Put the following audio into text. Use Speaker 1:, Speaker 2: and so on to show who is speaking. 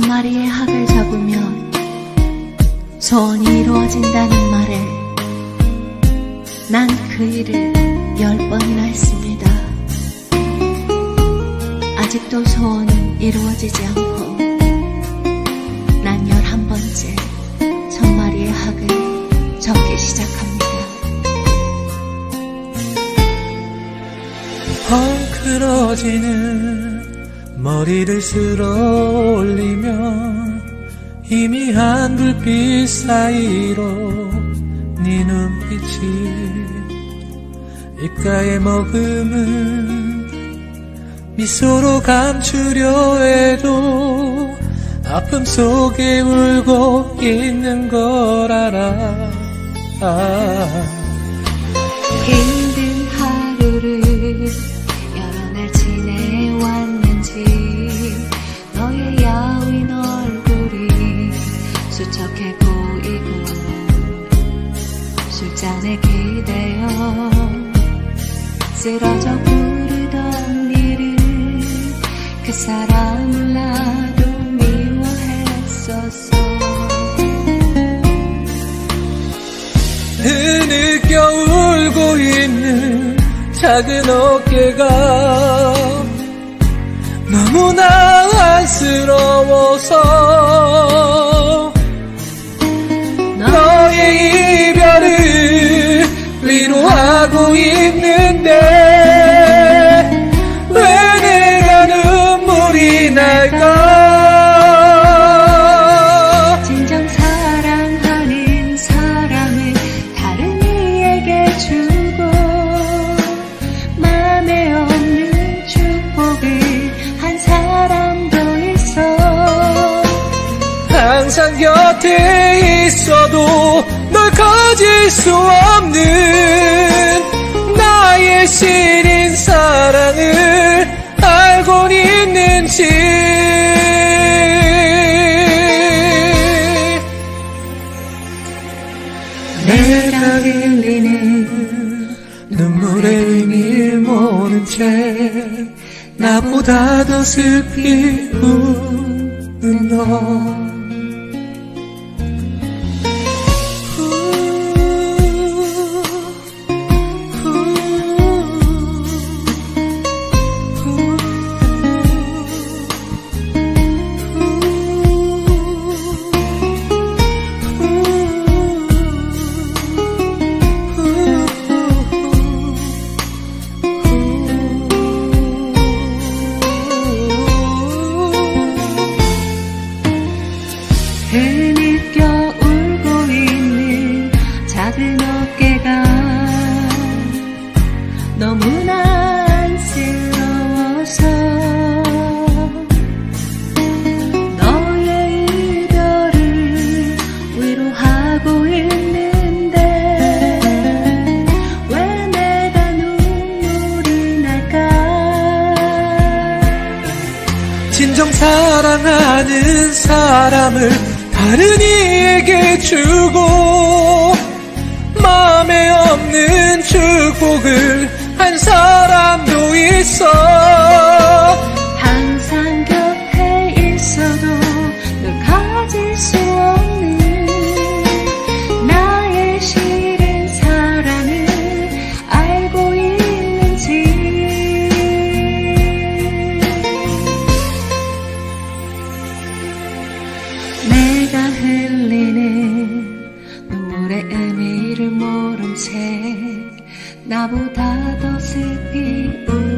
Speaker 1: 마리의 학을 잡으면 소원이 이루어진다는 말에 난 그 일을 10번이나 했습니다. 아직도 소원은 이루어지지 않고 난 11번째 1000마리의 학을 접기 시작합니다.
Speaker 2: 헝클어지는 머리를 쓸어 올리면 희미한 불빛 사이로 네 눈빛이 입가에 머금은 미소로 감추려 해도 아픔 속에 울고 있는 걸 알아.
Speaker 1: 힘든 하루를 여러 날 지내왔는지 너의 야윈 얼굴이 수척해 보이고 술잔에 기대어 쓰러져 부르던 일을 그 사람을 나도 미워했었어.
Speaker 2: 흐느껴 울고 있는 작은 어깨가 너무나 안쓰러워서 너의 이별을 위로하고 있는데 왜 내가 눈물이 날까.
Speaker 1: 진정 사랑하는 사람을 다른 이에게 주고 맘에 없는 축복을 한 사람도 있어.
Speaker 2: 항상 곁에 있어도 널 가질 수 없는 나의 시린 사랑을 알고 있는지.
Speaker 1: 내가 흘리는
Speaker 2: 눈물의 의미를 모른 채 나보다 더 슬피 우는 너.
Speaker 1: 흐느껴 울고 있는 작은 어깨가 너무나 안쓰러워서 너의 이별을 위로하고 있는데 왜 내가 눈물이 날까.
Speaker 2: 진정 사랑하는 사람을 다른 이에게 주고 마음에 없는 축복을 한 사람도 있어.
Speaker 1: 항상 곁에 있어도 널 가질 수 없는 나의 시린 사랑을 알고 있는지. 내가 흘리는 눈물의 의미를 모른 채 나보다 더 슬피